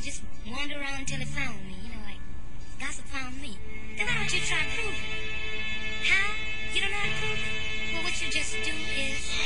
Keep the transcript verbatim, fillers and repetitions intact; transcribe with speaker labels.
Speaker 1: to just wander around until it found me, you know, like gossip found me. Then why don't you try proving it? How? You don't know how to prove it? Well, what you just do is